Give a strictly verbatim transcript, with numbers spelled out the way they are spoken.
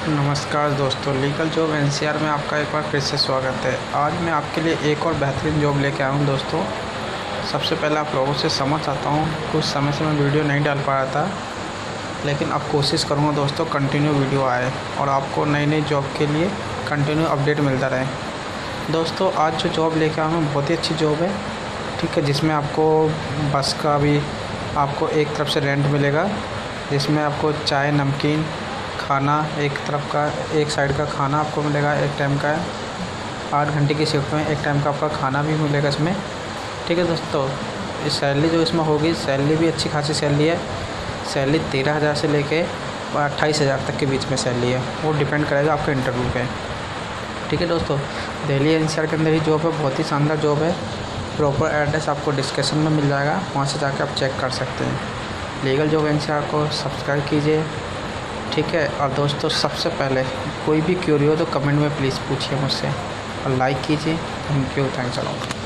नमस्कार दोस्तों, legal job NCR में आपका एक बार फिर से स्वागत है। आज मैं आपके लिए एक और बेहतरीन जॉब लेके आया हूँ दोस्तों। सबसे पहले आप लोगों से समझ चाहता हूँ, कुछ समय से मैं वीडियो नहीं डाल पा रहा था, लेकिन अब कोशिश करूँगा दोस्तों कंटिन्यू वीडियो आए और आपको नई नई जॉब के लिए कंटिन्यू अपडेट मिलता रहे। दोस्तों आज जो जॉब लेके आया हूँ बहुत ही अच्छी जॉब है, ठीक है, जिसमें आपको बस का भी आपको एक तरफ से रेंट मिलेगा, जिसमें आपको चाय नमकीन खाना एक तरफ का एक साइड का खाना आपको मिलेगा, एक टाइम का आठ घंटे की शिफ्ट में एक टाइम का आपका खाना भी मिलेगा इसमें, ठीक है दोस्तों। इस सैलरी जो इसमें होगी, सैलरी भी अच्छी खासी सैलरी है। सैलरी तेरह हज़ार से लेके अट्ठाईस हज़ार तक के बीच में सैलरी है, वो डिपेंड करेगा आपके इंटरव्यू पे, ठीक है दोस्तों। दिल्ली एनसीआर के अंदर ही जॉब है, बहुत ही शानदार जॉब है। प्रॉपर एड्रेस आपको डिस्क्रिप्शन में मिल जाएगा, वहाँ से जाकर आप चेक कर सकते हैं। लीगल जॉब एनसीआर को सब्सक्राइब कीजिए, ठीक है। और दोस्तों सबसे पहले कोई भी क्यूरी हो तो कमेंट में प्लीज़ पूछिए मुझसे और लाइक कीजिए। Thank you, thanks a lot.